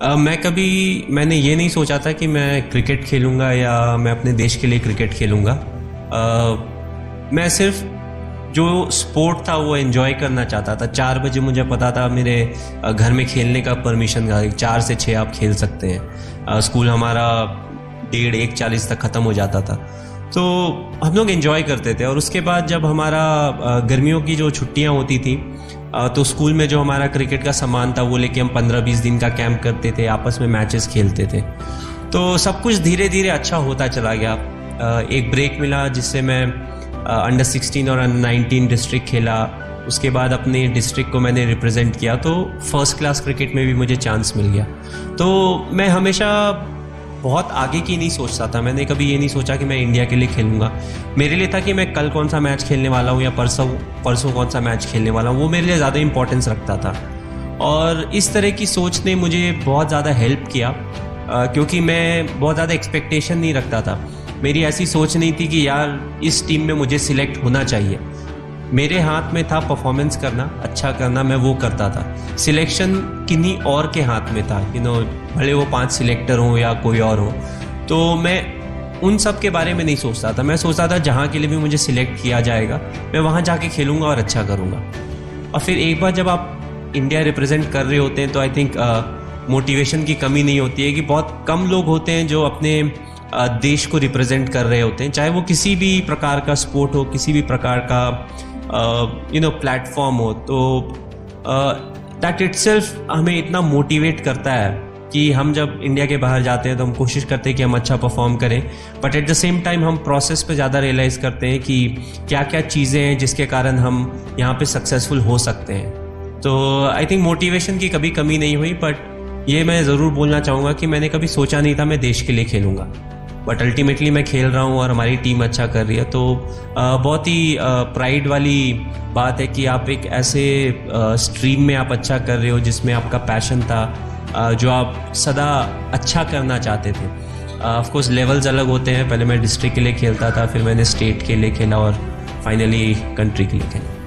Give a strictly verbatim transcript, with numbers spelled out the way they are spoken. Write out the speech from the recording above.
uh, मैं कभी मैंने ये नहीं सोचा था कि मैं क्रिकेट खेलूँगा या मैं अपने देश के लिए क्रिकेट खेलूँगा। uh, मैं सिर्फ जो स्पोर्ट था वो एंजॉय करना चाहता था। चार बजे मुझे पता था मेरे घर में खेलने का परमिशन था, चार से छः आप खेल सकते हैं। स्कूल हमारा डेढ़ एक चालीस तक ख़त्म हो जाता था, तो हम लोग एंजॉय करते थे। और उसके बाद जब हमारा गर्मियों की जो छुट्टियां होती थी तो स्कूल में जो हमारा क्रिकेट का सामान था वो लेके हम पंद्रह बीस दिन का कैंप करते थे, आपस में मैचेस खेलते थे। तो सब कुछ धीरे धीरे अच्छा होता चला गया। एक ब्रेक मिला जिससे मैं अंडर सिक्सटीन और अंडर नाइनटीन डिस्ट्रिक्ट खेला। उसके बाद अपने डिस्ट्रिक्ट को मैंने रिप्रेजेंट किया, तो फर्स्ट क्लास क्रिकेट में भी मुझे चांस मिल गया। तो मैं हमेशा बहुत आगे की नहीं सोचता था। मैंने कभी ये नहीं सोचा कि मैं इंडिया के लिए खेलूँगा। मेरे लिए था कि मैं कल कौन सा मैच खेलने वाला हूँ या परसों परसों कौन सा मैच खेलने वाला हूँ, वो मेरे लिए ज़्यादा इंपॉर्टेंस रखता था। और इस तरह की सोच ने मुझे बहुत ज़्यादा हेल्प किया, क्योंकि मैं बहुत ज़्यादा एक्सपेक्टेशन नहीं रखता था। मेरी ऐसी सोच नहीं थी कि यार इस टीम में मुझे सिलेक्ट होना चाहिए। मेरे हाथ में था परफॉर्मेंस करना, अच्छा करना, मैं वो करता था। सिलेक्शन किन्हीं और के हाथ में था, यू नो, भले वो पांच सिलेक्टर हों या कोई और हो। तो मैं उन सब के बारे में नहीं सोचता था। मैं सोचता था जहाँ के लिए भी मुझे सिलेक्ट किया जाएगा मैं वहाँ जाके खेलूँगा और अच्छा करूँगा। और फिर एक बार जब आप इंडिया रिप्रेजेंट कर रहे होते हैं तो आई थिंक मोटिवेशन की कमी नहीं होती है। कि बहुत कम लोग होते हैं जो अपने देश को रिप्रेजेंट कर रहे होते हैं, चाहे वो किसी भी प्रकार का स्पोर्ट हो, किसी भी प्रकार का यू नो प्लेटफॉर्म हो। तो दैट इटसेल्फ हमें इतना मोटिवेट करता है कि हम जब इंडिया के बाहर जाते हैं तो हम कोशिश करते हैं कि हम अच्छा परफॉर्म करें, but at the same time हम प्रोसेस पे ज़्यादा रियलाइज़ करते हैं कि क्या क्या चीज़ें हैं जिसके कारण हम यहाँ पे सक्सेसफुल हो सकते हैं। तो आई थिंक मोटिवेशन की कभी कमी नहीं हुई, बट ये मैं ज़रूर बोलना चाहूँगा कि मैंने कभी सोचा नहीं था मैं देश के लिए खेलूँगा, बट अल्टीमेटली मैं खेल रहा हूँ और हमारी टीम अच्छा कर रही है। तो बहुत ही प्राइड वाली बात है कि आप एक ऐसे स्ट्रीम में आप अच्छा कर रहे हो जिसमें आपका पैशन था, जो आप सदा अच्छा करना चाहते थे। ऑफ कोर्स लेवल्स अलग होते हैं। पहले मैं डिस्ट्रिक्ट के लिए खेलता था, फिर मैंने स्टेट के लिए खेला और फाइनली कंट्री के लिए खेला।